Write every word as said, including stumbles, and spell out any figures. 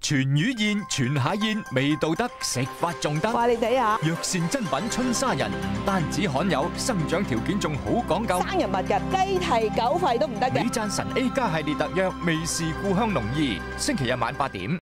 全魚宴、全蟹宴，味道得，食法仲得。 話你睇下， 藥膳珍品春沙人，唔單止罕有，生長條件仲好講究。 生人勿近，雞蹄狗肺都唔得嘅。 美贊神 A 加系列特約，味是故鄉濃意。星期日晚八點。